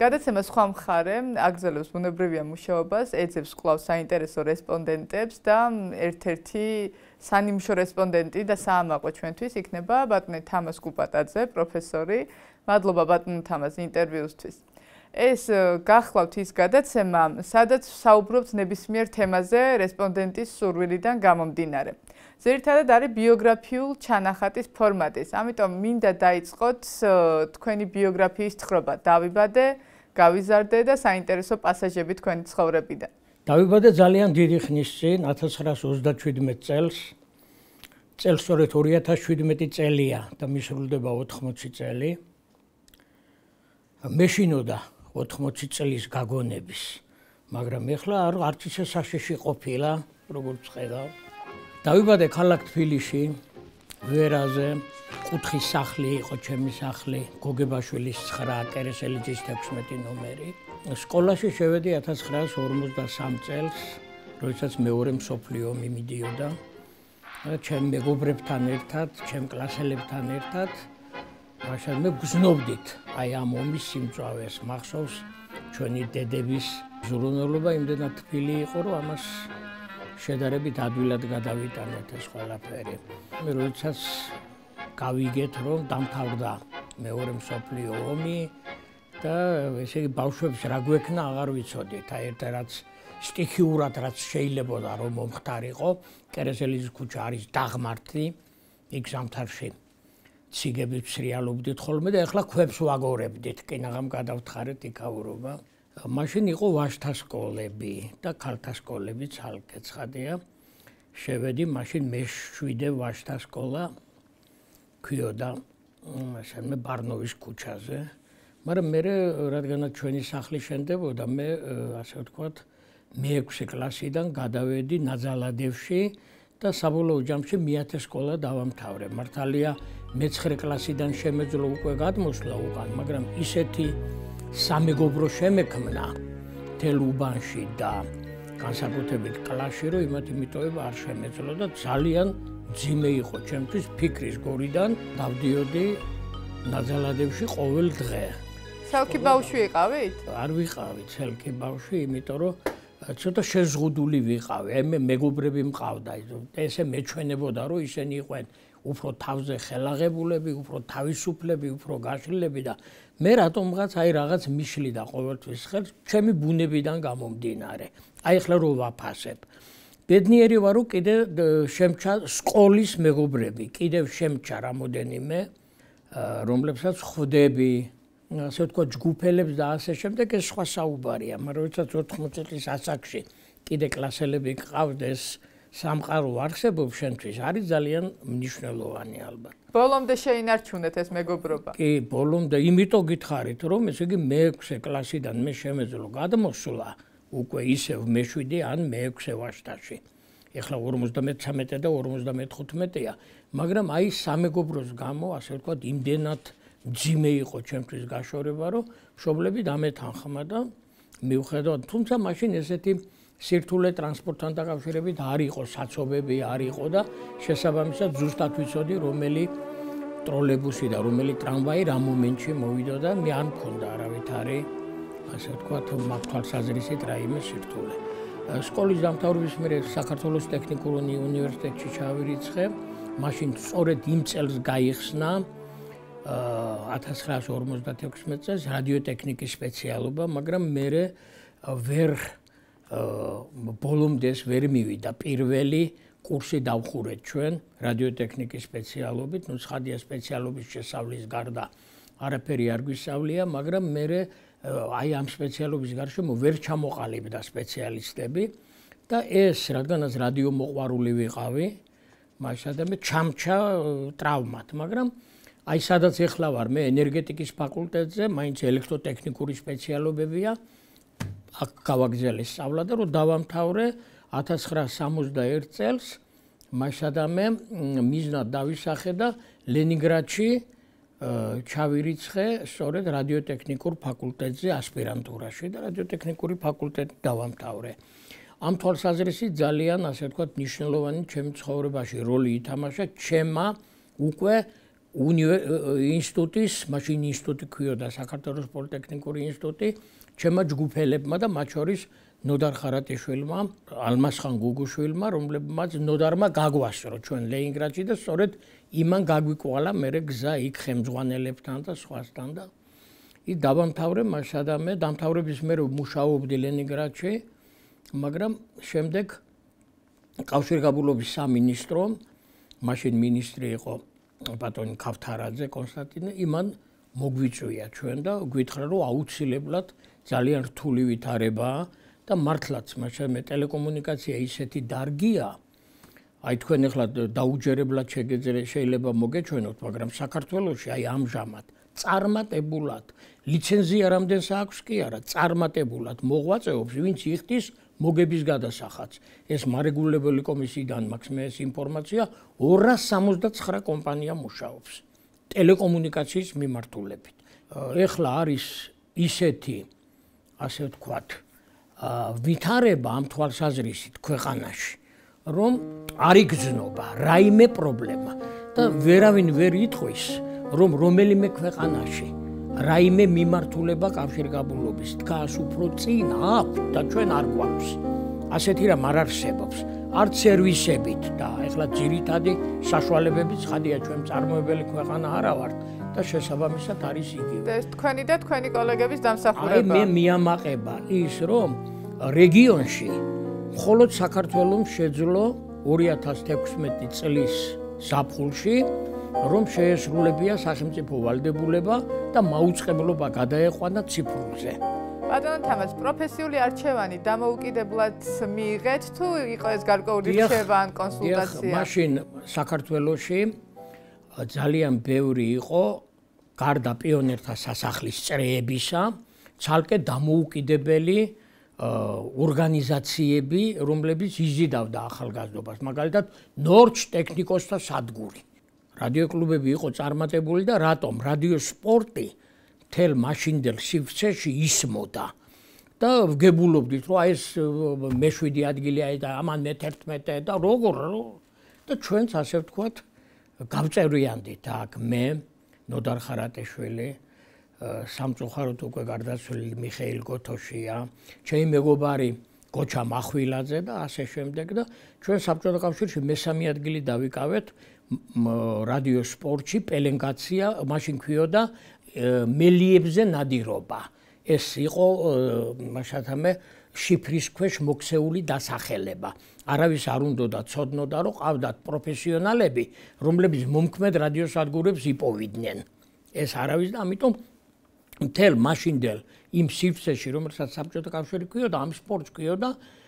გადაცემა სხვა მხარე აგრძელებს ბუნებრივია მუშაობას, ეძებს კვლავ საინტერესო რესპონდენტებს და ერთ-ერთი სანიმუშო რესპონდენტი და საამაყო ჩვენთვის იქნება ბატონი თამაზ კუპატაძე, პროფესორი. მადლობა ბატონო თამაზ ინტერვიუსთვის. ეს გახლავთ ის გადაცემა, სადაც საუბრობთ ნებისმიერ თემაზე რესპონდენტის სურვილიდან გამომდინარე. ძირითადად არის ბიოგრაფიულ ჩანახატის ფორმატის. ამიტომ მინდა დაიწყოთ თქვენი ბიოგრაფიის თხრობა. დავიბადე, გავიზარდე და საინტერესო პასაჟები თქვენი ცხოვრებიდან. დავიბადე ძალიან დიდი ხნის წინ 1937 წელს. წელს სწორედ 2017 წელია და მისრულდება 80 წელი. მეშინოდა 80 წლის გაგონების, მაგრამ ეხლა არც ისე საშიში ყოფილა, როგორც ხედავ. დავიბადე ქალაქ თბილისში, ვერაზე, კუთხის სახლი იყო ჩემი სახლი, გოგებაშვილის 9, კერესელიძის 16 ნომერი. სკოლაში შევედი 1953 წელს, როდესაც მეორე მსოფლიო ომი მიდიოდა. ჩემ მეგობრებთან ერთად, ჩემ კლასელებთან ერთად მაშინ მე გზნობდით აი ამ ომის სიმწვავეს, მახსოვს ჩვენი დედების ზრუნველობა იმდენად თბილი იყო, რომ ამას შედარებით ადვილად გადავიტანეთ ეს ყველაფერი. მე როდესაც გავიგეთ, რომ დამთავრდა მეორე მსოფლიო ომი და ესე იგი ბავშვებს რა გვექნა აღარ ვიცოდით. აი ერთ რაც სტიქიურად რაც შეიძლებოდა რომ მომხდარიყო, კერესელიძის ქუჩა არის დაღმართი, იქ ზამთარში ციგებით ვსრიალობდით ხოლმე და ეხლა ქვებს ვაგორებდით, კინაღამ გადავთხარეთ იქაურობა. მაშინ იყო ვაჟთა სკოლები და ქალთა სკოლები ცალკე ცხადია. შევედი მაშინ მე-7 ვაჟთა სკოლა ქვიოდა მე ბარნოვის ქუჩაზე. მაგრამ მე რადგანაც ჩვენი სახლი შენდებოდა, მე ასე ვთქვათ მე-6 კლასიდან გადავედი ნაძალადევში და საბოლოო ჯამში მე-10 სკოლა დავამთავრე. მართალია მე-9 კლასიდან შემეძლო უკვე გადმოსვლა უკან, მაგრამ ისეთი სამეგობრო შემექმნა მთელ უბანში და განსაკუთრებით კლასში, რომ იმათი მიტოვება არ შემეძლო და ძალიან ძიმე იყო ჩემთვის ფიქრის გორიდან დავდიოდი ნაძალადევში ყოველ დღე. ცალკე ბავშვი იყავით? არ ვიყავი ცალკე ბავშვი, იმიტომ რომ ცოტა შეზღუდული ვიყავი. მე მეგობრები მყავდა, ესე მეჩვენებოდა, რომ ისინი იყვნენ უფრო თავზე ხელაღებულები, უფრო თავისუფლები, უფრო გაშლილები და მე რატომღაც აი რაღაც მიშლიდა ყოველთვის ხელს ჩემი ბუნებიდან გამომდინარე. აი ახლა რო ვაფასებ. ბედნიერი ვარ, რომ კიდე შემჩა სკოლის მეგობრები, კიდევ შემჩა რამოდენიმე, რომლებსაც ხვდები, ასე ვთქვათ, ჯგუფელებს და ასე შემდეგ, ეს სხვა საუბარია, მაგრამ როდესაც 80 წლის ასაკში კიდე კლასელები გყავდეს, სამყარო არსებობს შენთვის, არის ძალიან მნიშვნელოვანი ალბათ. ბოლომდე შეინარჩუნეთ ეს მეგობრობა? კი, ბოლომდე, იმიტომ გითხარით, რომ ესე იგი მე-6 კლასიდან მე შემეძლო გადმოსვლა, უკვე ისევ მე-7 ან მე-6 ვაჟთაში. ეხლა 53 და 55-ია, მაგრამ აი სამეგობროს გამო, ასე ვთქვათ, იმდენად ძიმე იყო ჩემთვის გაშორება, რომ მშობლები დამეთანხმა და მივხედავთ, თუმცა მაშინ ესეთი სირთულე ტრანსპორტთან დაკავშირებით არ იყო, საცობები არ იყო და შესაბამისად ზუსტად ვიცოდი, რომელი ტროლეიბუსი და რომელი ტრამვაი რა მომენტში მოვიდა და მე არ მქონდა არავითარი, ასე ვთქვათ, მაგთვალსაზრისით რაიმე სირთულე. სკოლის დამთავრების მერე საქართველოს ტექნიკურ უნივერსიტეტში ჩავირიცხე, მაშინ სწორედ იმ წელს გაიხსნა 1956 წელს რადიოტექნიკის სპეციალობა, მაგრამ მე ვერ ბოლომდე ვერ მივიდა პირველი კურსი დავხურეთ ჩვენ რადიოტექნიკის სპეციალობით, ნუ ცხადია სპეციალობის შესავლის გარდა არაფერი არ გვისწავლია, მაგრამ მე აი ამ სპეციალობის გარშემო ვერ ჩამოყალიბდა სპეციალისტები და ეს რადგანაც რადიო მოყვარული ვიყავი, მაშინ და მე ჩამჩა ტრავმად, მაგრამ აი სადაც ეხლა ვარ მე ენერგეტიკის ფაკულტეტზე, მაინც ელექტროტექნიკური სპეციალობებია, აქ გავაგზავნე სწავლა და რომ დავამთავრე 1961 წელს, მაშინ მე მიზნად დავისახე და ლენინგრადში ჩავირიცხე სწორედ რადიოტექნიკურ ფაკულტეტზე ასპირანტურაში და რადიოტექნიკური ფაკულტეტი დავამთავრე. ამ თვალსაზრისით ძალიან, ასე ვთქვათ, მნიშვნელოვანი ჩემი ცხოვრებაში როლი ითამაშა ჩემმა უკვე ინსტიტუტის, მაშინ ინსტიტუტი ქვიოდა საქართველოს პოლიტექნიკური ინსტიტუტი, ჩემმა ჯგუფელებმა და მათ შორის ნოდარ ხარატიშვილმა, ალმასხან გუგუშვილმა, რომლებმაც ნოდარმა გაგვასწრო ჩვენ ლენინგრადში და სწორედ იმან გაგვიკვალა მერე გზა იქ ხელმძღვანელებთან და სხვასთან და ის დავამთავრე მასადა მე დამთავრების მერე მუშაობდი ლენინგრადში, მაგრამ შემდეგ კავშირგაბმულობის სამინისტრო, მაშინ მინისტრი იყო ბატონი ქავთარაძე კონსტანტინე, იმან მოგვიწვია ჩვენ და გვითხრა რომ აუცილებლად ძალიან რთული ვითარებაა და მართლაც მე ტელეკომუნიკაცია ისეთი დარგია, აი თქვენ ახლა დაუჯერებლად შეიძლება მოგეჩვენოთ, მაგრამ საქართველოში აი ამჟამად წარმატებულად ლიცენზია რამდენს აქვს კი არა, წარმატებულად მოღვაწეობს, ვინც იხდის მოგების გადასახადს. ეს მარეგულირებული კომისიიდან მაქვს მე ეს ინფორმაცია 269 კომპანია მუშაობს ტელეკომუნიკაციის მიმართულებით. ეხლა არის ისეთი, ასე ვთქვათ, ვითარება ამ თვალსაზრისით ქვეყანაში, რომ არ იგრძნობა რაიმე პრობლემა და ვერავინ ვერ იტყვის, რომ რომელიმე ქვეყანაში რაიმე მიმართულება კავშირგაბმულობის დგას უფრო წინ აქვს და ჩვენ არ გვაქვს. ასეთი რამ არ არსებობს. არც სერვისებით და ეხლა ძირითადი საშუალებები ცხადია ჩვენ მწარმოებელი ქვეყანა არა ვართ და შესაბამისად არის იგივე. ეს თქვენი და თქვენი კოლეგების დამსახურება. მე მიამაყება ის, რომ რეგიონში მხოლოდ საქართველოს შეძლო 2016 წლის ზაფხულში რომ შეესრულებია სახელმწიფო ვალდებულება და მაუწყებლობა გადაეყვანა ციფრულზე. ბატონო თამაზ, პროფესიული არჩევანი დამოუკიდებლად მიიღეთ თუ იყო ეს გარკვეული რჩევა ან კონსულტაცია? მაშინ საქართველოში ძალიან ბევრი იყო გარდა პიონერთა სასახლის წრეებისა, ცალკე დამოუკიდებელი ორგანიზაციები, რომლებიც იზიდავდა ახალგაზრდობას, მაგალითად ნორჩ ტექნიკოსთა სადგური. რადიოკლუბები იყო წარმატებული და რატომ? რადიო სპორტი თელ მაშინდელ სივრცეში ისმოდა და ვგებულობდით, რომ ეს მე-7 ადგილია და ამან მე-11 და როგორ და ჩვენც ასე ვთქვათ გავწევრიანდით აქ მე ნოდარ ხარატიშვილი, სამწუხაროდ უკვე გარდაცვლილი მიხეილ გოთოშია, ჩემი მეგობარი გოჩა მახვილაძე და ასე შემდეგ და ჩვენ საბჭოთა კავშირში მესამე ადგილი დავიკავეთ რადიო სპორტში პელენგაცია, მაშინ ქვიოდა მელიებზე ნადირობა. ეს იყო მაშათამე შიფრის ქვეშ მოქცეული დასახელება. არავის არ უნდოდა ცოდნოდა, რომ ყავდათ პროფესიონალები, რომლებიც მომქმედ რადიოსადგურებს იპოვიდნენ. ეს არავის და ამიტომ მთელ მაშინდელ იმ სივრცეში, რომელსაც საბჭოთა კავშირი ქვიოდა, ამ სპორტს ქვიოდა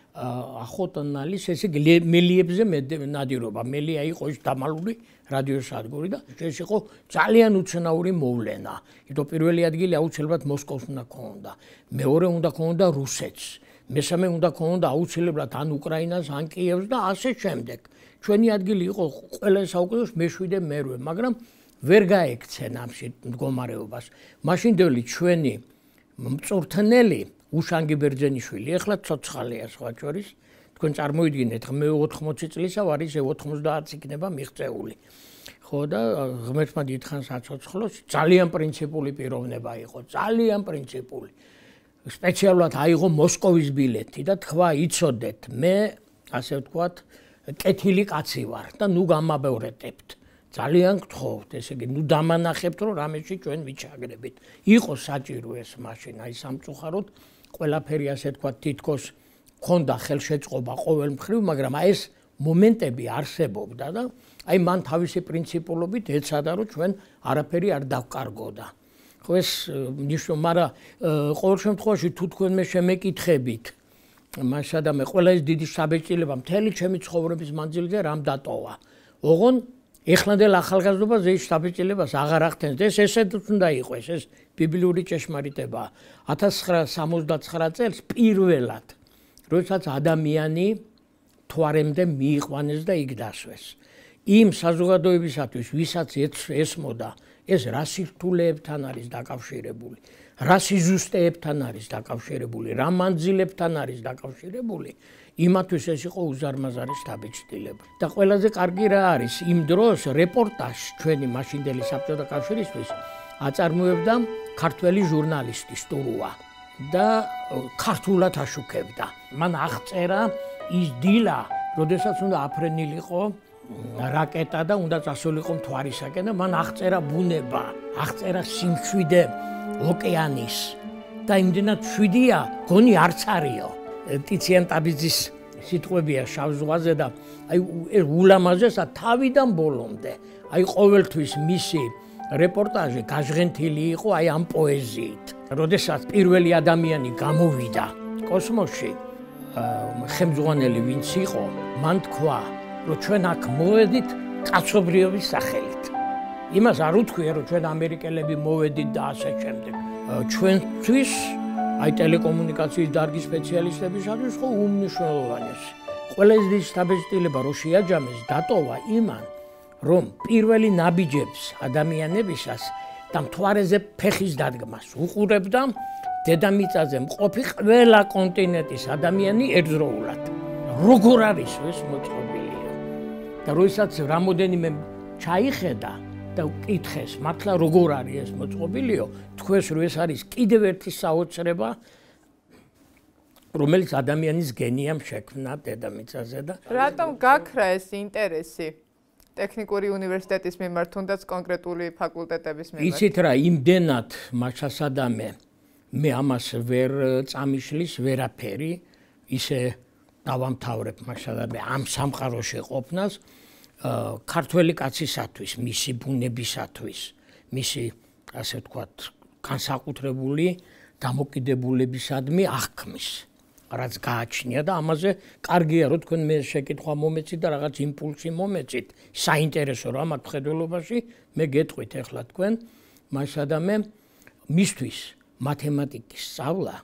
ახოტნალის ესე მელიებზე ნადირობა. მელია იყო ის დამალული რადიოსადგური და ეს იყო ძალიან უცნაური მოვლენა. იმიტომ პირველი ადგილი აუცილებლად მოსკოვს უნდა ქონოდა. მეორე უნდა ქონოდა რუსეთს. მესამე უნდა ქონოდა აუცილებლად ან უკრაინას, ან კიევს და ასე შემდეგ. ჩვენი ადგილი იყო ყველა საუკუნეში მე-7 მერვე, მაგრამ ვერ გაექცენ ამ მდგომარეობას. მაშინდელი ჩვენი მწვრთნელი უშანგი ბერძენიშვილი, ეხლა ცოცხალია სხვა შორის. თქვენ წარმოიდგინეთ, მე 80 წლისა ვარ, ისე 90 იქნება მიღწეული. ხო და ღმერთმა დიდხანს აცოცხლოს, ძალიან პრინციპული პიროვნება იყო, ძალიან პრინციპული. სპეციალურად აიღო მოსკოვის ბილეთი და თქვა იცოდეთ, მე ასე ვთქვათ, კეთილი კაცი ვარ და ნუ გამაბევრეტებთ. ძალიან გთხოვთ, ესე იგი, ნუ დამანახებთ, რომ რამეში ჩვენ ვიჩაგრებით. იყო საჭირო ეს მაშინ, აი სამწუხაროდ ყველაფერი ასე ვთქვათ, თითქოს ქონდა ხელშეწყობა ყოველ მხრივ, მაგრამ აი ეს მომენტები არსებობდა და აი მან თავისი პრინციპულობით ეცადა, რომ ჩვენ არაფერი არ დავკარგოდა. ხო ეს ნიშნავს, მაგრამ ყოველ შემთხვევაში თუ თქვენ მე შემეკითხებით, მაშადა მე ყველა ეს დიდი საბეჭდილება მთელი ჩემი ცხოვრების მანძილზე რამ დატოვა. ოღონ ეხლანდელ ახალგაზრდობას ეს საბეჭდილებას აღარ ახდენს. ეს ესეც უნდა იყოს, ეს ბიბლიური ჭეშმარიტებაა. 1979 წელს პირველად, როდესაც ადამიანი თვარემდე მიიყვანეს და იქ დასვეს. იმ საზოგადოებისათვის, ვისაც ესმოდა, ეს რა სირთულეებთან არის დაკავშირებული, რა სიზუსტეებთან არის დაკავშირებული, რა მანძილებთან არის დაკავშირებული, იმათვის ეს იყო უზარმაზარი შთაბეჭდილება. და ყველაზე კარგი რა არის, იმ დროს რეპორტაჟს ჩვენი მაშინდელი საბჭოთა კავშირისთვის აწარმოებდა ქართველი ჟურნალისტი სტურუა და ქართულად აშუქებდა. მან აღწერა ის დილა, როდესაც უნდა აფრენილიყო რაკეტა და უნდა წასულიყო მთვარისაკენ და მან აღწერა ბუნება, აღწერა სიმშვიდე ოკეანის და იმდენად შვიდია, გონი არც არისო. ტიციან ტაბიძის სიტყვებია შავ ზღვაზე და აი ეს ულამაზესა თავიდან ბოლომდე. აი ყოველთვის მისი რეპორტაჟი გაჟღენთილი იყო აი ამ პოეზიით. როდესაც პირველი ადამიანი გამოვიდა კოსმოსში, ხელმძღვანელი ვინც იყო, მან თქვა, რომ ჩვენ აქ მოვედით კაცობრიობის სახელით. იმას არ უთქვია, რომ ჩვენ ამერიკელები მოვედით და ასე შემდეგ. ჩვენთვის აი ტელეკომუნიკაციის დარგის სპეციალისტებისთვის ხო უმნიშვნელოვანესი. ყველაზე დიდი შთაბეჭდილება რო შეაჯამეს დატოვა იმან, რომ პირველი ნაბიჯებს ადამიანებისას და მთვარეზე ფეხის დადგმას უყურებდა დედამიწაზე მყოფი ყველა კონტინენტის ადამიანი ერთდროულად. როგორ არის ეს მოწყობილია? და როდესაც რამოდენიმე ჩაიხედა და უკითხეს, მართლა როგორ არის ეს მოწყობილიო, თქვეს რომ ეს არის კიდევ ერთი საოცრება, რომელიც ადამიანის გენიამ შექმნა დედამიწაზე და რატომ გაქრა ეს ინტერესი ტექნიკური უნივერსიტეტის მიმართ, თუნდაც კონკრეტული ფაკულტეტების მიმართ? იცით რა, იმდენად მაშასადამე მე ამას ვერ წამიშლის ვერაფერი, ისე დავამთავრებ მაშასადამე ამ სამყაროში ყოფნას ქართველი კაცისათვის, მისი ბუნებისათვის, მისი ასე ვთქვათ, განსაკუთრებული დამოკიდებულებისადმი აღქმის, რაც გააჩნია და ამაზე კარგია რომ თქვენ მე შეკითხვა მომეცით და რაღაც იმპულსი მომეცით, საინტერესო რამაც მხედველობაში, მე გეტყვით ახლა თქვენ, მაშადამე მისთვის მათემატიკის სწავლა,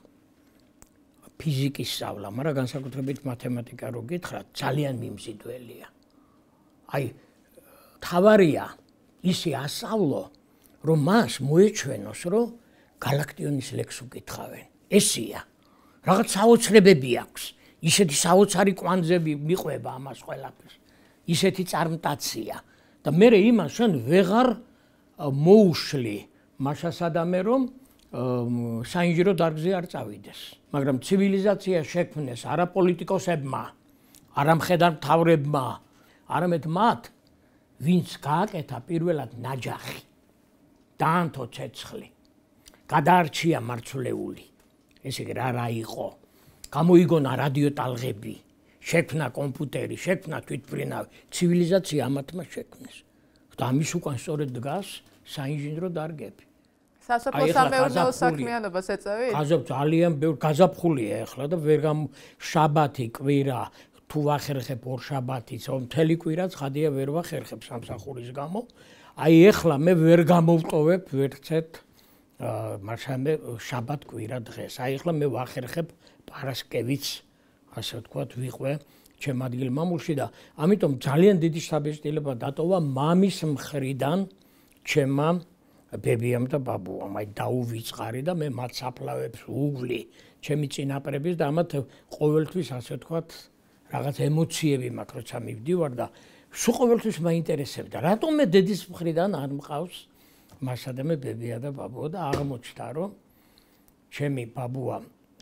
ფიზიკის სწავლა, მაგრამ განსაკუთრებით მათემატიკა რო გითხრათ, ძალიან მიმზიდველია. აი, თავარია ისე ასწავლო, რომ მას მოეჩვენოს, რომ გალაქტიონის ლექს უკითხავენ. ესია. რაღაც საოცრებები აქვს. ისეთი საოცარი კვანძები მიყვება ამას ყველაფერს. ისეთი წარმტაცია. და მე იმას შენ ვეღარ მოუშლი მაშასადამე, რომ საინჟინრო დარგზე არ წავიდეს. მაგრამ ცივილიზაცია შექმნეს არა პოლიტიკოსებმა, არა მხედართმთავრებმა, არამედ მათ, ვინც გააკეთა პირველად ნაჯახი, დაანთო ცეცხლი, გადაარჩია მარცვლეული. ეს იგი რა იყო? გამოიგონა რადიოტალღები, შექმნა კომპიუტერი, შექმნა თვითმფრინავი, ცივილიზაცია ამათმა შექმნეს. და ამის უკან სწორედ დგას საინჟინრო დარგები. სასოფლო-სამეურნეო საქმიანობას ეწევით? ძალიან ბევრი გაზაფხულია ახლა და ვერ შაბათი, კვირა თუ ვახერხებ ორ შაბათიც, მთელი კვირა ცხადია ვერ ვახერხებ სამსახურის გამო. აი ახლა მე ვერ გამოვტოვებ ვერცეთ მაშამდე შაბათ კვირა დღეს. აი ახლა მე ვახერხებ პარასკევიც, ასე ვთქვათ, ვიყვე ჩემ ადგილ-მამულში და ამიტომ ძალიან დიდი შთაბეჭდილება დატოვა მამის მხრიდან ჩემმა ბებიამ და ბაბუამ. აი დაუვიწყარი და მე მათ საფლავებს უვლი ჩემი წინაპრების და ამათ ყოველთვის ასე ვთქვათ რაღაც ემოციები მაქვს, როცა მივდივარ და სულ ყოველთვის მაინტერესებდა. რატომ მე დედის მხრიდან არ მყავს მაშადამე ბებია და ბაბუა და აღმოჩნდა, რომ ჩემი ბაბუა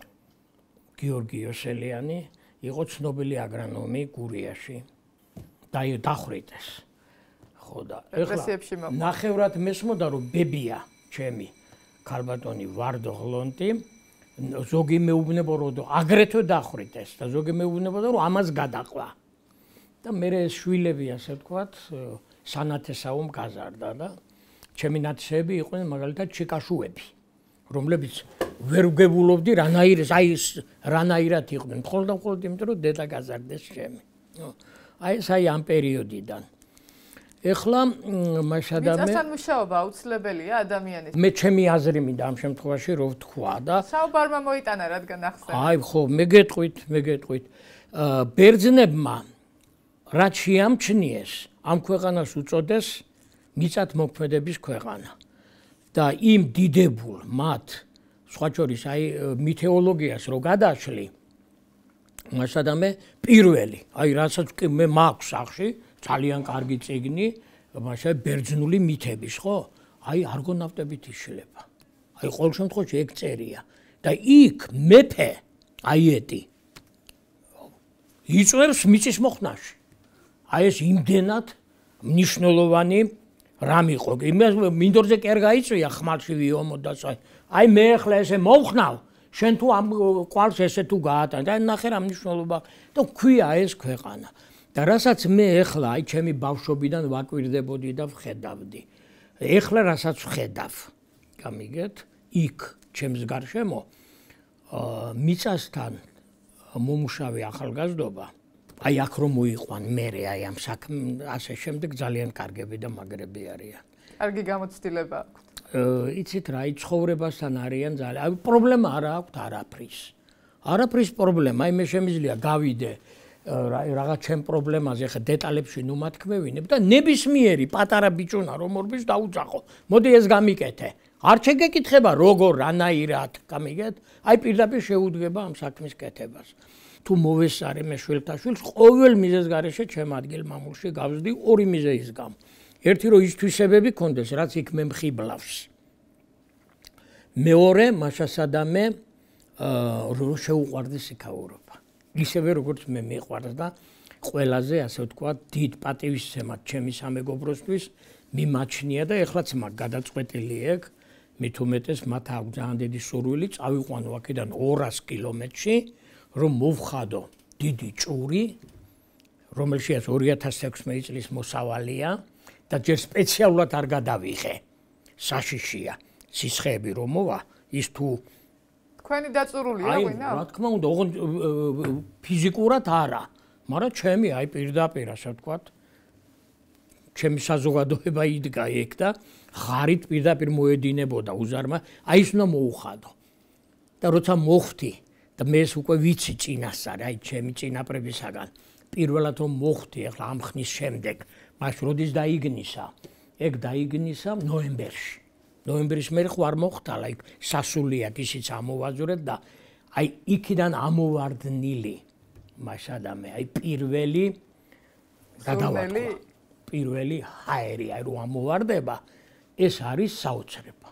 გიორგი იოსელიანი იყო ცნობილი აგრონომი გურიაში და დახვრიტეს. ხო და ეხლა ნახევრად მესმოდა, რომ ბებია ჩემი ქალბატონი ვარდო ღლონტი ზოგი მეუბნებოდა, რომ აგრეთვე დახვრიტეს და ზოგი მეუბნებოდა, რომ ამას გადაყვა. და მე ეს შვილები, ასე ვთქვათ, სანათესაომ გაზარდა და ჩემი ნათესები იყვნენ მაგალითად ჩიკაშუები, რომლებიც ვერ ვგებულობდი რანაირად იყვნენ, მხოლოდ და მხოლოდ იმიტომ, რომ დედა გაზარდეს ჩემი. აი ეს ამ პერიოდიდან. ეხლა მაშადამე მიწასთან მუშაობა აუცილებელია ადამიანის. მე ჩემი აზრი მინდა ამ შემთხვევაში რო ვთქვა და საუბარმა მოიტანა რადგან ახსენე. აი ხო, მე გეტყვით. ბერძნებმა რაც შეამჩნიეს, ამ ქვეყანას უწოდეს მიწათმოქმედების ქვეყანა. და იმ დიდებულ მათ სხვა შორის აი მითეოლოგიას რო გადაშლი, მასადამე პირველი, აი რასაც კი მე მაქვს სახში, ძალიან კარგი წიგნი, მასა ბერძნული მითების, ხო? აი არგონავტებით იშლება. აი ყოველ შემთხვევაში ეგ წერია და იქ მეფე აიეტი იწვევს მიწის მოხნაში. აი ეს იმდენად მნიშვნელოვანი რამ იყო. იმას მინდორზე კი არ გაიწვია ხმალში ვიომოდა. აი მე ახლა ესე მოვხნავ, შენ თუ ამ ყვალს ესე თუ გაატან და ნახე რა მნიშვნელობა და ქვია ეს ქვეყანა. და რასაც მე ახლა აი ჩემი ბავშვობიდან ვაკვირდებოდი და ვხედავდი. ეხლა რასაც ვხედავ, გამიგეთ, იქ ჩემს გარშემო მიწასთან მომუშავე ახალგაზრდობა, აი აქ რომ მოიყვან მერე აი ამ საქმე ასე შემდეგ ძალიან კარგები და მაგრები არიან. კარგი გამოცდილება აქვთ. იცით რა, აი ცხოვრებასთან არიან ძალიან. აი პრობლემა არა აქვთ არაფრის. არაფრის პრობლემა, აი მე შემიძლია გავიდე რაღაც ჩემ პრობლემაზე ხა დეტალებში ნუ მათქმევინებ და ნებისმიერი პატარა ბიჭუნა რომ მორბის დაუძახო. მოდი ეს გამიკეთე. არ შეგეკითხება როგორ, რანაირად, გამიგეთ? აი პირდაპირ შეუდგება ამ საქმის კეთებას. თუ მოვესარე მე შვილთაშვილს, ყოველ მიზეზ გარეშე ჩემ ადგილ მამულში გავზდი ორი მიზეის გამო. ერთი რომ ის თვისებები კონდეს, რაც იქ მე მხიბლავს. მეორე, მაშასადამე რომ შეუყვარდეს იქაურობა. ისევე როგორც მე მიყვარს და ყველაზე ასე ვთქვა დიდ პატივისცემად ჩემი სამეგობროსთვის მიმაჩნია და ეხლაც მაგ გადაწყვეტილი ეგ მით უმეტეს მათ აქვს ძალიან დიდი სურვილი წავიყვანო აქედან 200 კილომეტრში რომ მოვხადო დიდი ჭური რომელშიც 2016 წლის მოსავალია და ჯერ სპეციალურად არ გადავიღე საშიშია სისხეები რომ მოვა ის თუ თქვენი დაწურულია ვინა? რა თქმა უნდა, ოღონდ ფიზიკურად არა, მაგრამ ჩემი აი პირდაპირ ასე ვთქვათ, ჩემი საზოგადოება იდგა ეგ და ხარით პირდაპირ მოედინებოდა უზარმა, აი ის უნდა მოუხადო. და როცა მოხდი და მე ეს უკვე ვიცი წინასწარ, აი ჩემი წინაპრებისაგან, პირველად რომ მოხდი ახლა ამ ხნის შემდეგ, მას როდის დაიგნისა? ეგ დაიგნისა ნოემბერში. ნოემბრის მერე ხო არ მოხდალა იქ სასულიად ისიც ამოვაძვრეთ და აი იქიდან ამოვარდნილი მაშადამე აი პირველი გადავატყვა პირველი ჰაერი აი რომ ამოვარდება ეს არის საოცრება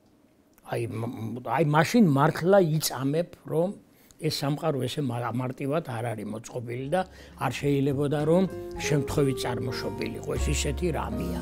აი მაშინ მართლა იწამებ რომ ეს სამყარო ესე მარტივად არ არის მოწყობილი და არ შეიძლებოდა რომ შემთხვევით წარმოშობილიყო ეს ისეთი რამეა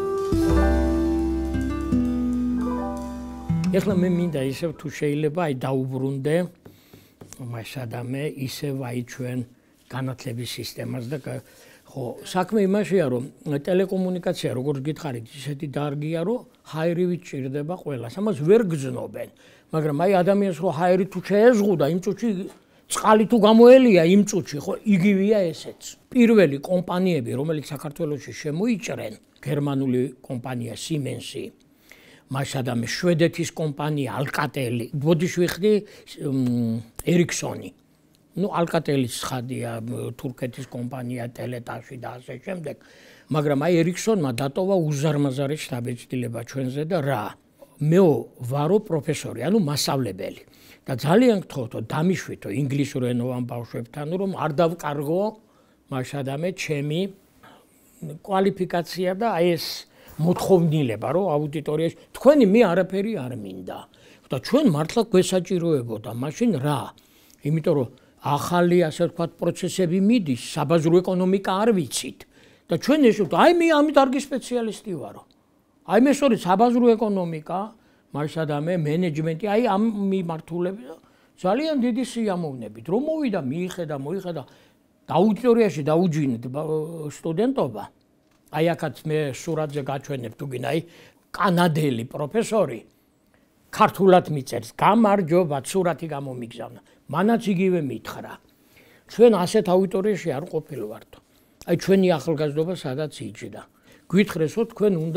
ეხლა მე მინდა ისევ თუ შეიძლება აი დაუბრუნდე მაშადამე ისევ აი ჩვენ განათლების სისტემას და ხო საქმე იმაშია რომ ტელეკომუნიკაცია როგორც გითხარით ისეთი დარგია რომ ჰაერივით ჭირდება ყველას ამას ვერ გძნობენ მაგრამ აი ადამიანს რო ჰაერი თუ შეეზღუდა იმ წუთში წყალი თუ გამოელია იმ წუთში ხო იგივეა ესეც პირველი კომპანიები რომელიც საქართველოში შემოიჭრენ გერმანული კომპანია Siemens-ი მაშადამე შვედეთის კომპანია Alcatel-ი, ბოდიშვიხდი Ericsson-ი. ნუ Alcatel-ის ხადია თურქეთის კომპანია Teletash-ი და ასე შემდეგ. მაგრამ აი Ericsson-მა დატოვა უზარმაზარი შთაბეჭდილება ჩვენზე და რა? მეო ვარო პროფესორი, ანუ მასწავლებელი. და ძალიან გთხოვთო დამიშვითო ინგლისურ ენოვან ბავშვებთან, რომ არ დავკარგო მაშადამე ჩემი კვალიფიკაცია და აი ეს მოთხოვნილება რომ აუდიტორიაში თქვენი მე არაფერი არ მინდა და ჩვენ მართლა გვესაჭიროებოდა მაშინ რა იმიტომ რომ ახალი ასე ვთქვათ პროცესები მიდის საბაზრო ეკონომიკა არ ვიცით და ჩვენ ეს აი მე ამ დარგის სპეციალისტი ვარო აი მე სწორედ საბაზრო ეკონომიკა მაშადამე მენეჯმენტი აი ამ მიმართულებით ძალიან დიდი სიამოვნებით რომ მოვიდა მიიხედა და აუდიტორიაში დაუჯინეთ სტუდენტობა აი აქაც მე სურათზე გაჩვენებ თუ გინდა აი კანადელი პროფესორი ქართულად მიწერს გამარჯობა სურათი გამომიგზავნა მანაც იგივე მითხრა ჩვენ ასეთ აუდიტორიაში არ ყოფილვართ აი ჩვენი ახალგაზრდობა სადაც იჯდა გვითხრესო თქვენ უნდა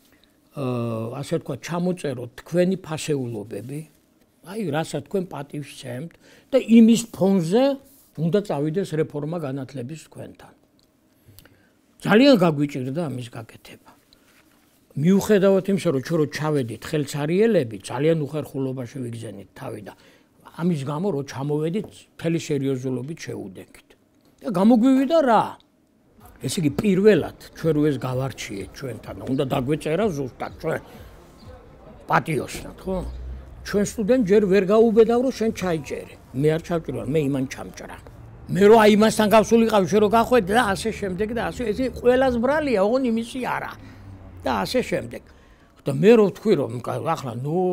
ასე თქვა ჩამოწეროთ თქვენი ფასეულობები აი რასაც თქვენ პატივს სცემთ და იმის ფონზე უნდა წავიდეს რეფორმა განათლების თქვენთან ძალიან გაგვიჭირდა ამის გაკეთება. მიუხედავად იმისა, რომ ჩვენ რო ჩავედით ხელცარიელები, ძალიან უხერხულობაში ვიგზენით თავი და ამის გამო რო ჩამოვედით, მთელი სერიოზულობით შეუდენქით. და გამოგვივიდა რა? ესე იგი პირველად ჩვენ რო ეს გავარჩიეთ ჩვენთან, უნდა დაგვეწერა ზუსტად ჩვენ პატიოსნად, ხო? ჩვენ სტუდენტ ჯერ ვერ გაუბედავ რომ შენ ჩაიჭერე. მე არ ჩავჭრა, მე იმან ჩამჭრა. მე რო აი იმასთან გავსულიყავი, შენ რო გახვედი და ასე შემდეგ და ასე ეს ყველას ბრალია, ოღონ იმისი არა. და ასე შემდეგ. და მე რო ვთქვი რომ ახლა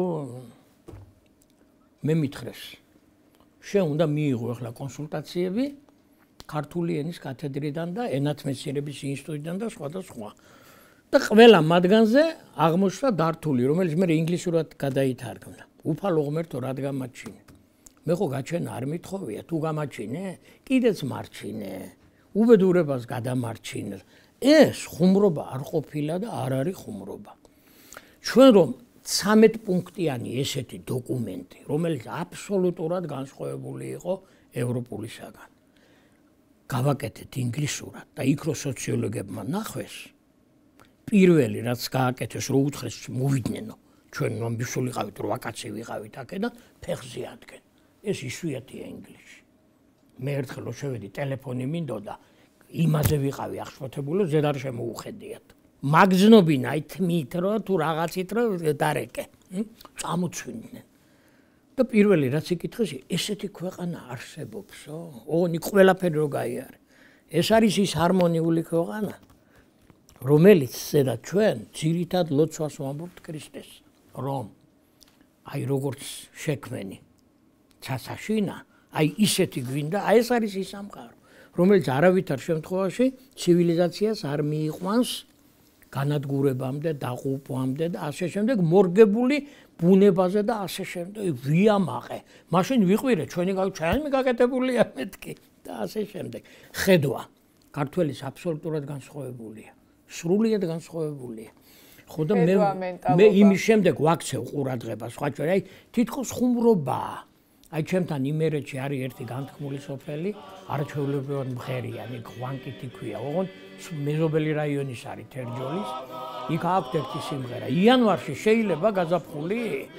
მე მითხრეს. შენ უნდა მიიღო ახლა კონსულტაციები ქართული ენის კათედრიდან და ენათმეცნიერების ინსტიტუტიდან და სხვა და სხვა. და ყველა მათგანზე აღმოჩნდა დართული, რომელიც მე ინგლისურად გადაითარგმნა. უფალო ღმერთო, რად გამაჩინე? მე ხო გაჩენა არ მithოვია, თუ გამაჩინე, კიდეც მარჩინე. უბედურებას გადამარჩინე. ეს ხუმრობა არ ყოფილა და არ არის ხუმრობა. ჩვენ რომ 13 პუნქტიანი ესეთი დოკუმენტი, რომელიც აბსოლუტურად განსხვავებული იყო ევროპულისაგან. გავაკეთეთ ინგლისურად და იქ რო სოციოლოგებმა ნახეს, პირველი რაც გააკეთეს, რო უთხრეს მოვიდნენ, ჩვენ ამბისულიყავით, რომ ვაკაცი ვიყავით აქე და ფეხზე ადგენ. ეს ისუათია ინგლისში. მე ერთხელ რო შევედი, ტელეფონი მინდოდა, იმაზე ვიყავი აღშფოთებული, ზედ არ შემოუხედიათ. მაგზნობინა აი თმით რომ თუ რაღაცით რომ დარეკე. წამოწვიდნენ. და პირველი რაც იკითხეს, ესეთი ქვეყანა არსებობსო? ოღონდ ყველაფერი რო გაიარე. ეს არის ის ჰარმონიული ქვეყანა, რომელიც ზედა ჩვენ ძირითად ლოცვას ვამბობთ ქრისტეს, რომ აი როგორც შექმენი ჩასაშინა, აი ისეთი გვინდა, აი ეს არის ის სამყარო, რომელიც არავითარ შემთხვევაში ცივილიზაციას არ მიიყვანს განადგურებამდე, დაყუპვამდე და ასე შემდეგ, მორგებული ბუნებაზე და ასე შემდეგ. ვიამაყე. მაშინ ვიყვირე, ჩვენი გაკეთებულია მეთქი და ასე შემდეგ. ხედვა ქართველის აბსოლუტურად განსხვავებულია. სრულიად განსხვავებულია. ხო და მე იმის შემდეგ ვაქცევ ყურადღებას, სხვა ჩვენ აი თითქოს ხუმრობაა. აი ჩემთან იმერეთში არის ერთი განთქმული სოფელი, არაჩვეულებრივად მღერიანი, ღვანკითი ქვია, ოღონდ მეზობელი რაიონის არის თერჯოლის, იქ აქვს ერთი სიმღერა. იანვარში შეიძლება გაზაფხული?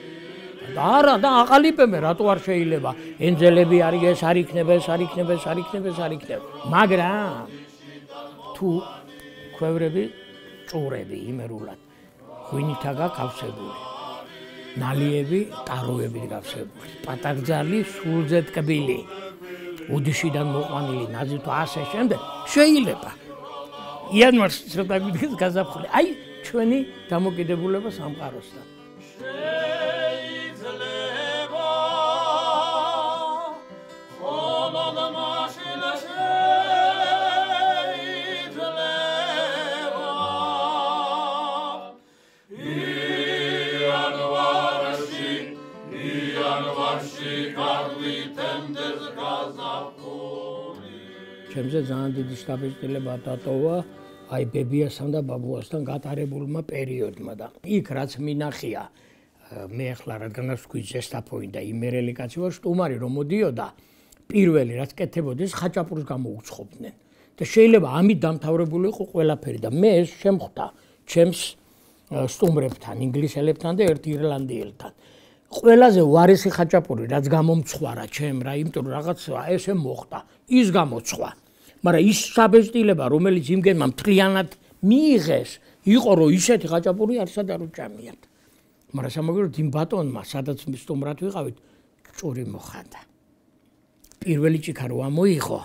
არა და აყალიბებენ, რატო არ შეიძლება? ენძელები არის, ეს არ იქნება, ეს არ იქნება, ეს არ იქნება, ეს არ იქნება. მაგრამ თუ ქვევრები ჭურები იმერულად ღვინითა გაკავსებული, ნალიები ტაროებით გავსებული, პატაგძალი სულზე ტკბილი, უდიშიდან მოყვანილი ნაზი თუ ასე შემდეგ შეიძლება. იანვარში ცოტა გვიდგეს გაზაფხული. აი ჩვენი დამოკიდებულება სამყაროსთან. ჩემზე ძალიან დიდი შთაბეჭდილება დატოვა აი ბებიასთან და ბაბუასთან გატარებულმა პერიოდმა და იქ რაც მინახია მე ახლა რადგანაც ვქვი ზესტაფონი და იმერელი კაცი ვარ სტუმარი რომ მოდიოდა პირველი რაც კეთებოდეს ხაჭაპურს გამოუცხობდნენ და შეიძლება ამით დამთავრებული იყო ყველაფერი და მე ეს შემხვდა ჩემს სტუმრებთან ინგლისელებთან და ერთ ირლანდიელთან ყველაზე ვარისი ხაჭაპური რაც გამომცხვარა ჩემ რა იმიტომ რომ რაღაც ესე მოხდა ის გამოცხვა მაგრამ ის საბეჭდილება რომელიც იმგენმა მთლიანად მიიღეს იყო რომ ისეთი ხაჭაპური არსად არ უჭამიათ მაგრამ სამაგიეროდ იმ ბატონმა სადაც სტუმრად ვიყავით ჭური მოხანდა პირველი ჭიქა რო ამოიღო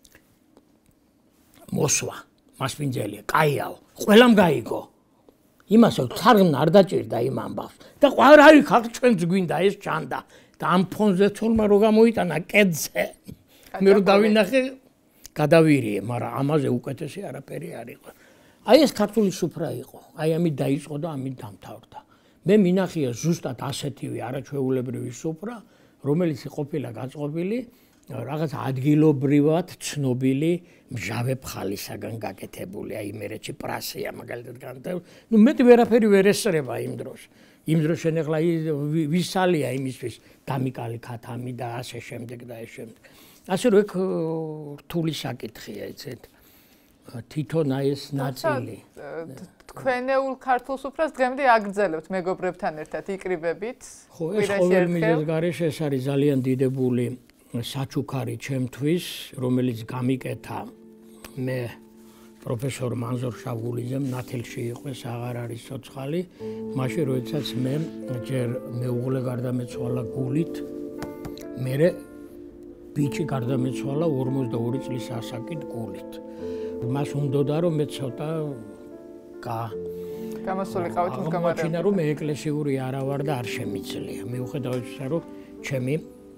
მოსვა მასპინძელია კაიაო ყველამ გაიგო იმასო თარგმნა არ დაჭირდა იმ ამბავს და ყარ არის ხალხ ჩვენც გვინდა ეს ჩანდა და ამ ფონზე თორმა რო გამოიტანა კედზე მე რო დავინახე გადავირიე მაგრამ ამაზე უკეთესი არაფერი არ იყო აი ეს ქართული სუფრა იყო აი ამით დაიწყო და ამით დამთავრდა მე მინახია ზუსტად ასეთივე არაჩვეულებრივი სუფრა რომელიც ყოფილა გაწყობილი რაღაც ადგილობრივად ცნობილი მჟავე ფხალისაგან გაკეთებული აი იმერეთში პრასია მაგალითად განთავ ნუ მეტი ვერაფერი ვერ ესწრება იმ დროს შენ ახლა ვისალია იმისთვის დამიკალი ქათამი და ასე შემდეგ და ეს შემდეგ ასე რომ რთული საკითხია იცით თვითონ აი ეს ნაწილი. თქვენეულ ქართულ სუფრას დღემდე აგრძელებთ მეგობრებთან ერთად იკრიბებით. ხო, ეს ყოველ მიზეზ გარეშე ეს არის ძალიან დიდებული საჩუქარი ჩემთვის, რომელიც გამიკეთა მე პროფესორ მანზურ შავგულიძემ ნათელში იყო, ეს აღარ არის ცოცხალი. მაშინ როდესაც მე ჯერ მეუღლე გარდამეცვალა გულით, მერე ბიჭი გარდამეცვალა 42 წლის ასაკით გულით. მას უნდოდა რომ მე ცოტა გამოსულიყავით მდგომარეობაში. მოჩინა რომ მე ეკლესიური არა ვარ და არ შემიძლია. მიუხედავად იმისა, რომ ჩემი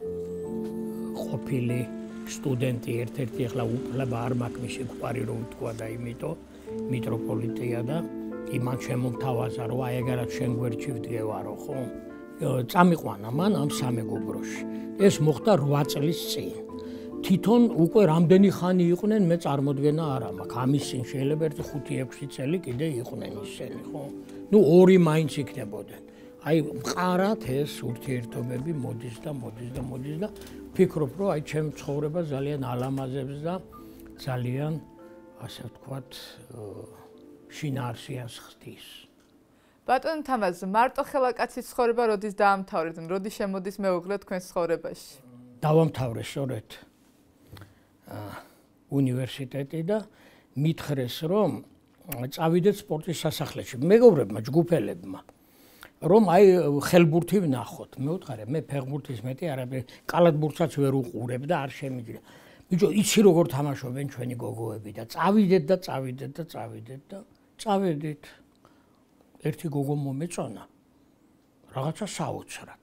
ყოფილი სტუდენტი ერთ-ერთი ახლა უფლება არ მაქვს მისი გვარი რომ ვთქვა და იმიტომ მიტროპოლიტია და იმან შემომთავაზა რომ აი ეგარად შენ გვერდში ვდგევარო ხო? წამიყვანა მან ამ სამეგობროში. ეს მოხდა 8 წლის წინ. თვითონ უკვე რამდენი ხანი იყვნენ მე წარმოდგენა არ მაქვს. ამის წინ შეიძლება ერთი 5-6 წელი კიდე იყვნენ ისინი ხო? ნუ ორი მაინც იქნებოდნენ. აი მყარად ეს ურთიერთობები მოდის და ვფიქრობ რომ აი ჩემ ცხოვრება ძალიან ალამაზებს და ძალიან ასე ვთქვათ შინაარსიას ხდის. ბატონ თამაზ, მარტო ხელაკაცის ცხოვრება როდის დაამთავრეთ, როდის შემოდის მეუღლე თქვენს ცხოვრებაში? დავამთავრე სწორედ უნივერსიტეტი და მითხრეს რომ წავიდეთ სპორტის სასახლეში. მეგობრებმა, ჯგუფელებმა რომ აი ხელბურთი ვნახოთ. მე ვუთხარი, მე ფეხბურთის მეტი არაფერი, კალათბურთსაც ვერ უყურებ და არ შემიძლია. ბიჭო, იცი როგორ თამაშობენ ჩვენი გოგოები და წავიდეთ და წავედით. ერთი გოგო მომეწონა. რაღაცა საოცრად.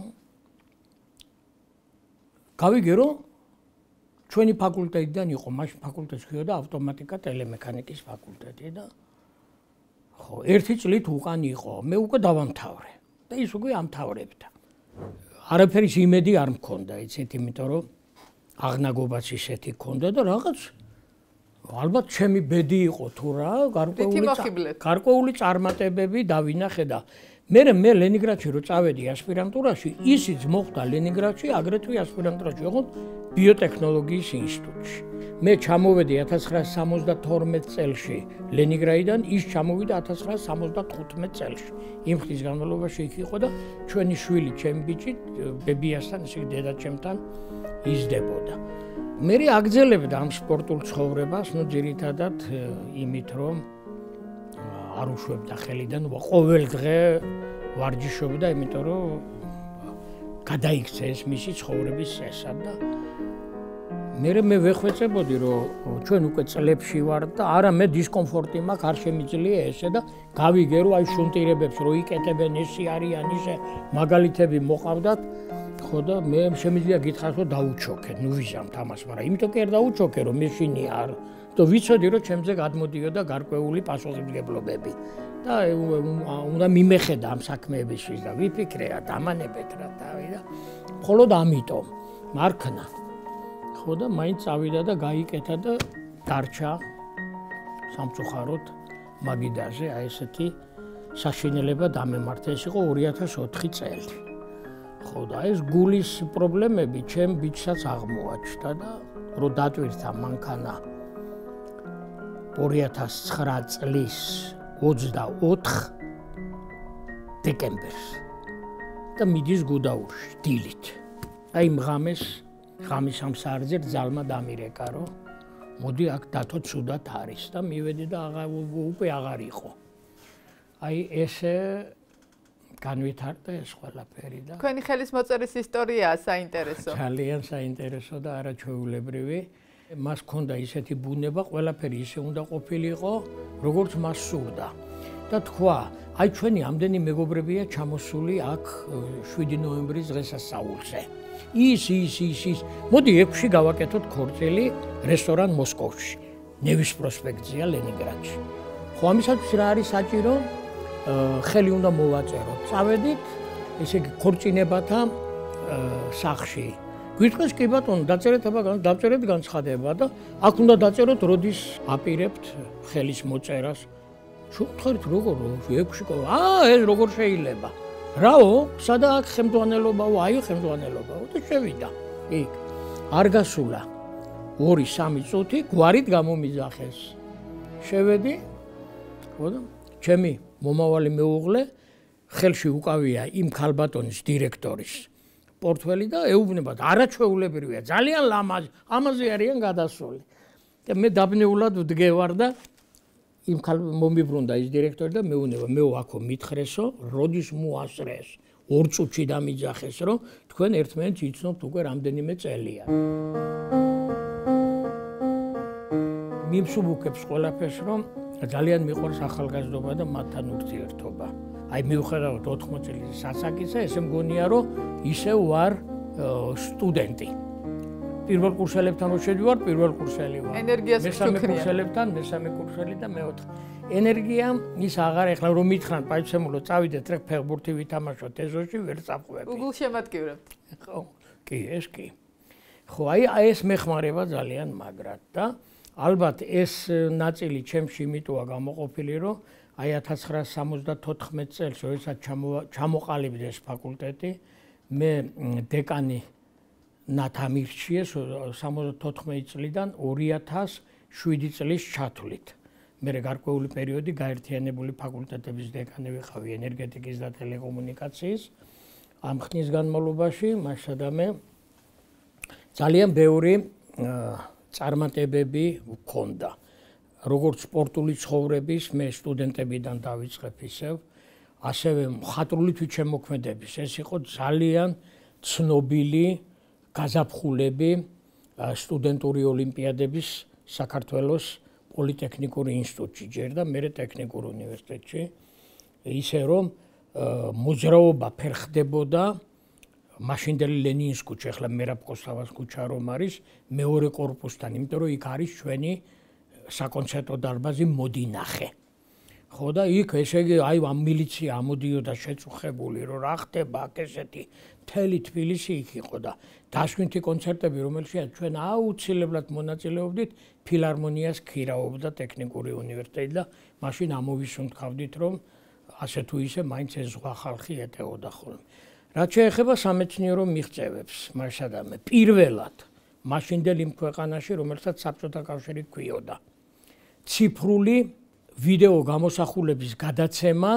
გავიგე რომ ჩვენი ფაკულტეტიდან იყო, მაშინ ფაკულტეტს ქვია ავტომატიკა ტელემექანიკის ფაკულტეტი და ხო, ერთი წლით უკან იყო. მე უკვე დავამთავრე და ის უკვე ამთავრებდა. არაფერის იმედი არ მქონდა, იცით, იმიტომ რომ აღნაგობაც ისეთი მქონდა და რაღაც ალბათ ჩემი ბედი იყო თუ რა, გარკვეული წარმატებები დავინახე და მე ლენინგრადში რო წავედი ასპირანტურაში, ისიც მოხდა ლენინგრადში, აგრეთვე ასპირანტურაში ვიყოთ ბიოტექნოლოგიის ინსტიტუტში. მე ჩამოვედი 1972 წელში ლენინგრადიდან, ის ჩამოვიდა 1975 წელში. იმ ხნის განმავლობაში იქ იყო და ჩვენი შვილი, ჩემი ბიჭი, ბებიასთან, ისე დედაჩემთან იზრდებოდა. მე აგრძელებდა ამ სპორტულ ცხოვრებას, ნუ ძირითადად იმით, რომ არ უშვებდა ხელიდან, ყოველ დღე ვარჯიშობდა, იმიტომ რომ გადაიქცა ეს მისი ცხოვრების წესა და მე ვეხვეწებოდი რომ ჩვენ უკვე წლებში ვართ და არა მე დისკომფორტი მაქვს, არ შემიძლია ესე და გავიგე რომ აი შუნტირებებს რო იკეთებენ ესი არიან ისე მაგალითები მოყავდათ ხო და მე შემიძლია გითხრათ რომ დაუჩოქე, ნუ ვიზამ თამას, მაგრამ იმიტომ კი არ დაუჩოქე რომ მე შინი არ და ვიცოდი რომ ჩემზე გადმოდიოდა გარკვეული პასუხისმგებლობები და უნდა მიმეხედა ამ საქმეებისთვის და ვიფიქრე რა დამანებეთ რა თავი და მხოლოდ ამიტომ მარქნა ხო და მაინც წავიდა და გაიკეთა და დარჩა სამწუხაროდ მაგიდაზე აი ესეთი საშინელება დამემართა. ეს იყო 2004 წელი. ხო და ეს გულის პრობლემები ჩემ ბიჭსაც აღმოაჩნდა და რო დატვირთა მანქანა 2009 წლის 24 დეკემბერს და მიდის გუდაურში დილით. აი ღამის ამ სარძე ძალმა დამირეკა რომ მოდი აქ დათო ცუდად არის და მივედი და უკვე აღარ იყო. აი ესე განვითარდა ეს ყველაფერი და თქვენი ხელის მოწერის ისტორიაა საინტერესო. ძალიან საინტერესო და არაჩვეულებრივი. მას ჰქონდა ისეთი ბუნება, ყველაფერი ისე უნდა ყოფილიყო, როგორც მას სურდა. და თქვა, აი ჩვენი ამდენი მეგობრებია ჩამოსული აქ 7 ნოემბრის დღესასწაულზე. ის. მოდი 6-ში გავაკეთოთ ქორწილი რესტორან მოსკოვში, ნევის პროსპექტზეა ლენინგრადში. ხო, ამისათვის რა არის საჭირო? ხელი უნდა მოვაწეროთ. წავედით, ესე იგი ქორწინებათა სახლში. გვიტყვეს კი ბატონო, დაწერეთ განცხადება და აქ უნდა დაწეროთ, როდის აპირებთ ხელის მოწერას. შევთხარით როგორ 6-ში ეს როგორ შეიძლება? რაო, სადა აქ ხელმძღვანელობაო, აი ხელმძღვანელობაო და შევიდა. იქ არ გასულა 2-3 წუთი გვარით გამომიძახეს. შევედი, ხო და ჩემი მომავალი მეუღლე ხელში უკავია იმ ქალბატონის დირექტორის პორტფელი და ეუბნებათ, არაჩვეულებრივია, ძალიან ლამაზი, ამაზე არიან გადასული. და მე დაბნეულად ვდგევარ და იმ მომიბრუნდა ის დირექტორი და მეუბნება, მე ვაქო მითხრესო, როდის მოასწრეს, 2 წუთში დამიძახეს, რომ თქვენ ერთმანეთს იცნობთ უკვე რამდენიმე წელია. მიმსუბუქებს ყველაფერს, რომ ძალიან მიყვარს ახალგაზრდობა და მათთან ურთიერთობა. აი მიუხედავად 80 წლის სასაკისა, ესე მგონია, რომ ისევ ვარ სტუდენტი. პირველ კურსელებთან რო შედივარ, პირველ კურსელი ვარ. ენერგიას მესამე კურსელებთან, მესამე კურსელი და მეოთხე. ენერგია ის აღარ ეხლა რომ მითხრან პაიცემულო წავიდეთ რე ფეხბურთი ვითამაშოთ ეზოში ვერ წაყვები. Google შემატკივრებთ. ხო, კი, ეს კი. ხო, აი ეს მეხმარება ძალიან მაგრად და ალბათ ეს ნაწილი ჩემში იმიტოა გამოყოფილი, რომ აი 1974 წელს, როდესაც ჩამოყალიბდეს ფაკულტეტი, მე დეკანი ნათამირჩიეს 74 წლიდან 2007 წლის ჩათვლით. მე გარკვეული პერიოდი გაერთიანებული ფაკულტეტების დეკანი ვიყავი ენერგეტიკის და ტელეკომუნიკაციის. ამ ხნის განმავლობაში მასადამე ძალიან ბევრი წარმატებები მქონდა. როგორც სპორტული ცხოვრების, მე სტუდენტებიდან დავიწყებ ისევ, ასევე მხატვრული თვითშემოქმედების. ეს იყო ძალიან ცნობილი გაზაფხულები სტუდენტური ოლიმპიადების საქართველოს პოლიტექნიკური ინსტიტუტში ჯერ და მერე ტექნიკურ უნივერსიტეტში. ისე რომ მოძრაობა ფერხდებოდა მაშინდელი ლენინის ქუჩა, ახლა მერაბ-კოსტავას ქუჩა რომ არის, მეორე კორპუსთან, იმიტომ რომ იქ არის ჩვენი საკონცერტო დარბაზი მოდინახე. ხო და იქ ესე იგი აი ამ მილიცია ამოდიოდა შეწუხებული, რომ რა ხდება აქ ესეთი მთელი თბილისი იქ იყო და დასვინთი კონცერტები, რომელშიც ჩვენ აუცილებლად მონაწილეობდით, ფილარმონიას ქირაობდა ტექნიკური უნივერსიტეტი და მაშინ ამოვისუნთქავდით, რომ ასე თუ ისე მაინც ეს ზღვა ხალხი ეტეოდა ხოლმე. რაც შეეხება სამეცნიერო მიღწევებს, მასადამე პირველად მაშინდელ იმ ქვეყანაში, რომელსაც საბჭოთა კავშირი ჰქვიოდა. ციფრული ვიდეო გამოსახულების გადაცემა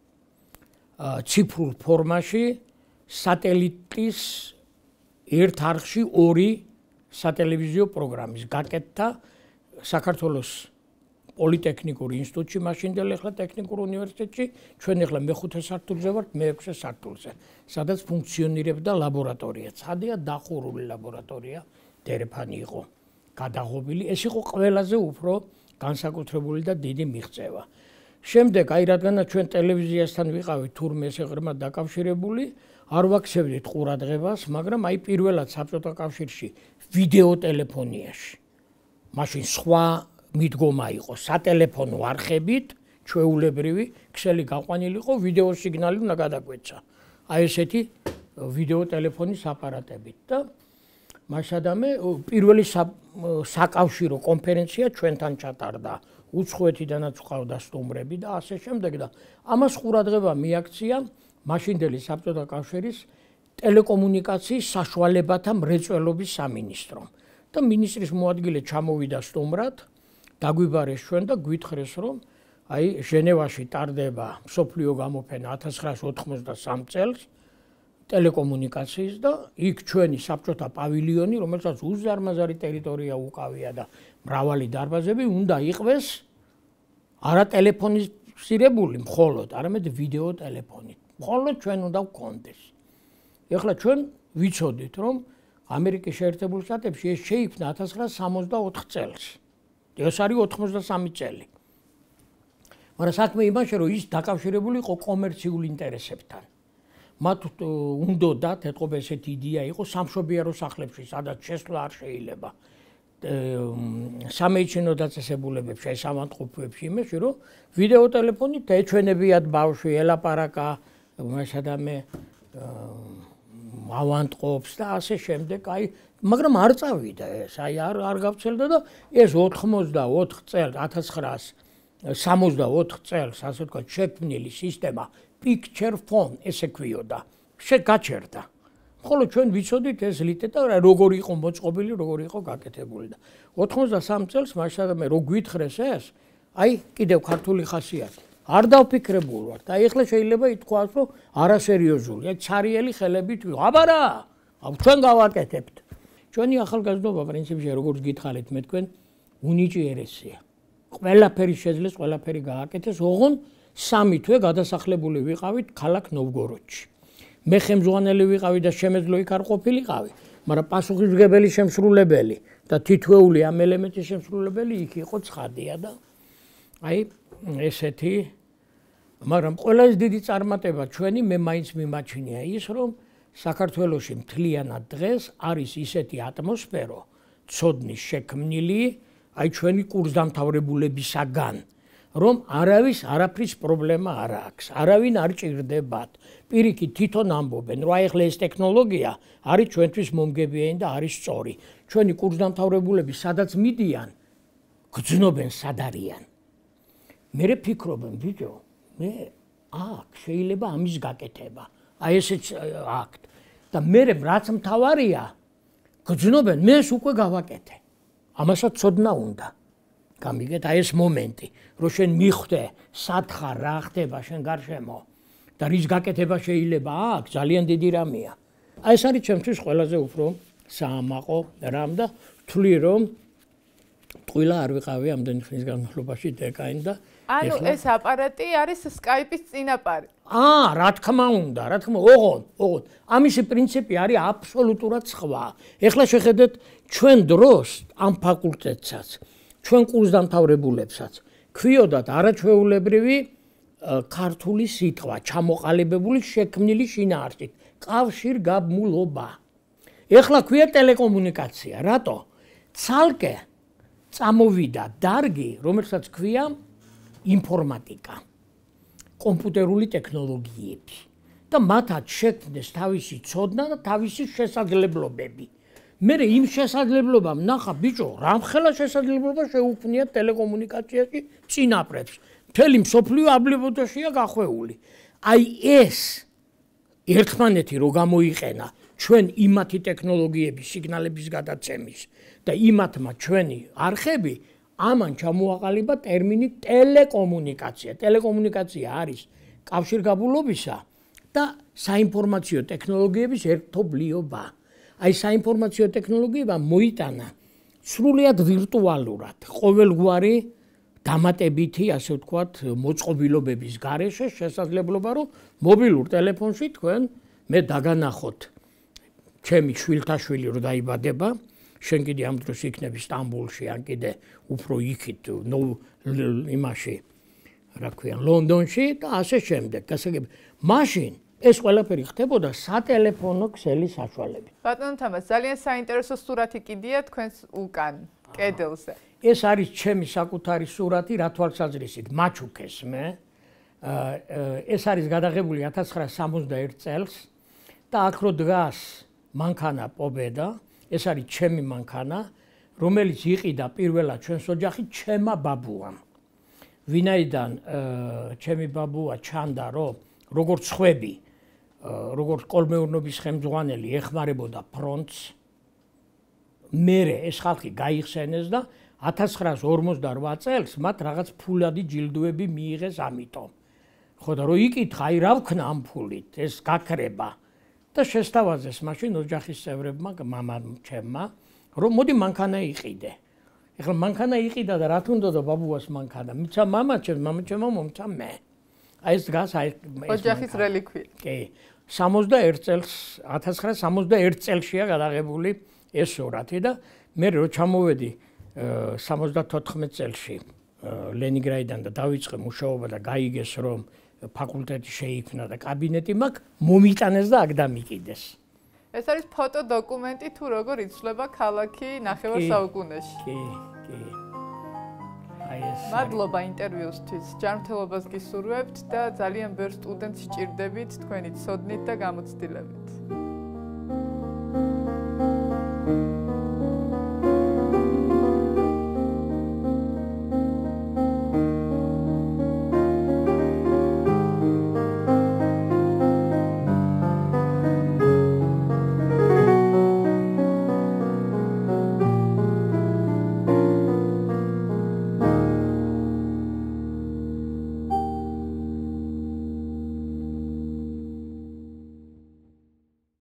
ციფრულ ფორმაში სატელიტის ერთ არხში 2 სატელევიზიო პროგრამის გაკეთდა საქართველოს პოლიტექნიკური ინსტიტუტში, მაშინდელ ახლა ტექნიკურ უნივერსიტეტში, ჩვენ ახლა მე-5 სართულზე ვართ, მე-6 სართულზე, სადაც ფუნქციონირებდა ლაბორატორია. ცხადია, დახურული ლაბორატორია, დერეფანი იყო გადაღობილი, ეს იყო ყველაზე უფრო განსაკუთრებული და დიდი მიღწევა. შემდეგ, აი რადგანაც ჩვენ ტელევიზიასთან ვიყავით თურმე ესე ღრმად დაკავშირებული, არ ვაქცევდით ყურადღებას, მაგრამ აი პირველად საბჭოთა კავშირში ვიდეო ტელეფონიაში. მაშინ სხვა მიდგომა იყო სატელეფონო არხებით, ჩვეულებრივი, ქსელი გაყვანილი იყო, ვიდეო სიგნალი უნდა გადაგვეცა. აი ესეთი ვიდეო ტელეფონის აპარატებით და მასადამე პირველი საკავშირო კონფერენცია ჩვენთან ჩატარდა. უცხოეთიდანაც ყავდა სტუმრები და ასე შემდეგ და ამას ყურადღება მიაქცია მაშინდელი საბჭოთა კავშირის ტელეკომუნიკაციის საშუალებათა მრეწველობის სამინისტრომ. და მინისტრის მოადგილე ჩამოვიდა სტუმრად, დაგვიბარეს ჩვენ და გვითხრეს, რომ აი ჟენევაში ტარდება მსოფლიო გამოფენა 1983 წელს ტელეკომუნიკაციის და იქ ჩვენი საბჭოთა პავილიონი, რომელსაც უზარმაზარი ტერიტორია უკავია და მრავალი დარბაზები უნდა იყვეს არა ტელეფონიზირებული მხოლოდ, არამედ ვიდეო ტელეფონით. მხოლოდ ჩვენ უნდა გვქონდეს. ეხლა ჩვენ ვიცოდით, რომ ამერიკის შეერთებულ შტატებში ეს შეიქმნა 1964 წელს. ეს არის 83 წელი. მაგრამ საქმე იმაში, რომ ის დაკავშირებული იყო კომერციულ ინტერესებთან. მათ უნდათ, ეთყობა ესეთი იდეა იყო სამშობიარო სახლებში, სადაც შესვლა არ შეიძლება. სამეცნიერო დაწესებულებებში, აი სამანტყოფოებში იმაში, რომ ვიდეო ტელეფონით ეჩვენებიათ ბავშვი, ელაპარაკა, მასადამე ავანტყოფს და ასე შემდეგ, აი, მაგრამ არ წავიდა ეს, აი არ გავცელდა და ეს 84 წელს 1964 წელს, ასე ვთქვათ, შექმნილი სისტემა picture phone ესე ქვიოდა. გაჩერდა. ხოლო ჩვენ ვიცოდით ეს ლიტეტა როგორი იყო მოწყობილი, როგორი იყო გაკეთებული და 83 წელს მასადამე რო გვითხრეს ეს, აი კიდევ ქართული ხასიათი. არ დავფიქრებულ ვარ და ეხლა შეიძლება ითქვას, რომ არასერიოზულია, ცარიელი ხელებით ვიღო. აბარა, ჩვენ გავაკეთებთ. ჩვენი ახალგაზრდობა პრინციპში როგორც გითხარით მე თქვენ უნიჭიერესია. ყველაფერი შეძლეს, ყველაფერი გააკეთეს, ოღონ 3 თვე გადასახლებული ვიყავით ქალაქ ნოვგოროდში. მე ხელმძღვანელი ვიყავი და შემეძლო იქ არ ყოფილიყავი, მაგრამ პასუხისმგებელი შემსრულებელი და თითოეული ამ ელემენტის შემსრულებელი იქ იყო ცხადია და აი ესეთი მაგრამ ყველაზე დიდი წარმატება ჩვენი მე მაინც მიმაჩნია ის რომ საქართველოში მთლიანად დღეს არის ისეთი ატმოსფერო ცოდნის შექმნილი აი ჩვენი კურსდამთავრებულებისაგან რომ არავის არაფრის პრობლემა არ აქვს არავინ არ ჭირდებათ პირიქით თვითონ ამბობენ რომ აი ახლა ეს ტექნოლოგია არის ჩვენთვის მომგებიანი და არის სწორი ჩვენი კურსდამთავრებულები სადაც მიდიან გძნობენ სად არიან მე ფიქრობენ ბიჭო მე აქ შეიძლება ამის გაკეთება აი ესეც აქ და მე რაც მთავარია გძნობენ მე უკვე გავაკეთე ამასაც ცოდნა უნდა გამიგეთ აი ეს მომენტი რომ შენ მიხვდე სად ხარ რა ხდება შენ გარშემო და რის გაკეთება შეიძლება აქ ძალიან დიდი რამეა აი ეს არის ჩემთვის ყველაზე უფრო საამაყო რამ და ვთვლი რომ ტყუილა არ ვიყავი ამდენი ხნის განმავლობაში დეკაინ და ანუ ეს აპარატი არის Skype-ის წინაპარი რა თქმა უნდა ოღონ ამისი პრინციპი არის აბსოლუტურად სხვა ეხლა შეხედეთ ჩვენ დროს ამ ფაკულტეტსაც ჩვენ კურსდამთავრებულებსაც ქვიოდათ არაჩვეულებრივი ქართული სიტყვა ჩამოყალიბებული შექმნილი შინაარსით კავშირგაბმულობა ეხლა ქვია ტელეკომუნიკაცია რატო ცალკე წამოვიდა დარგი რომელსაც ქვია ინფორმატიკა კომპიუტერული ტექნოლოგიები და მათაც შექმნეს თავისი ცოდნა და თავისი შესაძლებლობები მე იმ შესაძლებლობამ ნახა ბიჭო რამხელა შესაძლებლობა შეუქმნია ტელეკომუნიკაციაში წინაპრებს მთელი მსოფლიო აბლიბოდაშია გახვეული აი ეს ერთმანეთი რო გამოიყენა ჩვენ იმათი ტექნოლოგიების სიგნალების გადაცემის და იმათმა ჩვენი არხები ამან ჩამოაყალიბა ტერმინი ტელეკომუნიკაცია ტელეკომუნიკაცია არის კავშირგაბმულობისა და საინფორმაციო ტექნოლოგიების ერთობლიობა აი საინფორმაციო ტექნოლოგიებმა მოიტანა სრულიად ვირტუალურად ყოველგვარი დამატებითი ასე ვთქვათ მოწყობილობების გარეშე შესაძლებლობა რომ მობილურ ტელეფონში თქვენ მე დაგანახოთ ჩემი შვილთაშვილი რო დაიბადება შენ კიდე ამ დროს იქნები სტამბოლში ან კიდე უფრო იქით იმაში რა ქვია ლონდონში და ასე შემდეგ გასაგები მაშინ ეს ყველაფერი ხდებოდა სატელეფონო ქსელის საშუალებით. ბატონო თამაზ, ძალიან საინტერესო სურათი კიდია თქვენს უკან, კედელზე. ეს არის ჩემი საკუთარი სურათი, რა თვალსაზრისით მაჩუქეს მე. ეს არის გადაღებული 1961 წელს და აქ რო დგას მანქანა პობედა, ეს არის ჩემი მანქანა, რომელიც იყიდა პირველად ჩვენს ოჯახით ჩემა ბაბუამ. ვინაიდან ჩემი ბაბუა ჩანდა რომ როგორც ხვები როგორც კოლმეურნობის ხელმძღვანელი ეხმარებოდა ფრონტს მერე ეს ხალხი გაიხსენეს და 1958 წელს მათ რაღაც ფულადი ჯილდოები მიიღეს ამიტომ ხო და რო იკითხა აი რა ვქნა ამ ფულით ეს გაქრება და შესთავაზეს მაშინ ოჯახის წევრებმა მამამ ჩემმა რომ მოდი მანქანა იყიდე ეხლა მანქანა იყიდა და რა თქმა უნდა ბაბუას მანქანა მიცა მამა ჩემმა მომცა მე აი ეს დგას აი ოჯახის რელიკვია. კი. 61 წელს 1961 წელშია გადაღებული ეს სურათი და მე რო ჩამოვედი 74 წელში ლენინგრადიდან და დავიწყე მუშაობა და გაიგეს რომ ფაკულტეტი შეიქმნა და კაბინეტი მაქვს მომიტანეს და აქ დამიკიდეს. ეს არის ფოტო დოკუმენტი თუ როგორ იცვლება ქალაქი ნახევარ საუკუნეში. კი. მადლობა ინტერვიუსთვის, ჯანმრთელობას გისურვებთ და ძალიან ბევრ სტუდენტს სჭირდებით თქვენი ცოდნით და გამოცდილებით.